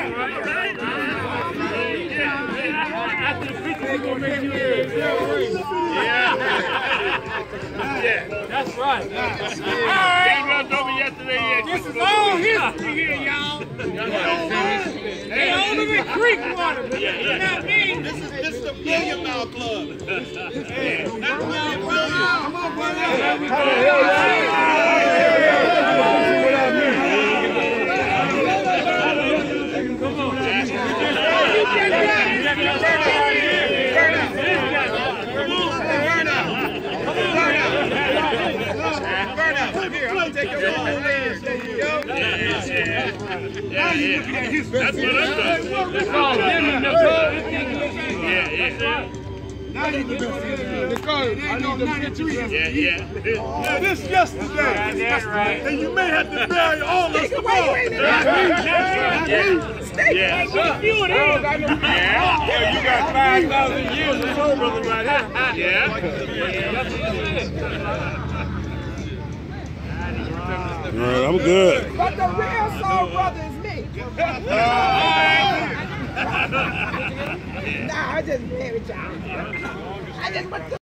That's right. Game runs over yesterday. This is all history here, y'all. They only in creek water, but not me. This is the $1 Million Club. Come on, brother. Take your phone in. There you go. Now you looking at his best. That's what I'm doing. That's all. Now you the best. Because I know 93. Yeah. Now this yesterday. That's right. And you may have to bury all of us tomorrow. Yeah. You got 5,000 years of soul, brother, right here. Yeah. All right, I'm good. But the real soul brother is me. Nah, I just married y'all. I just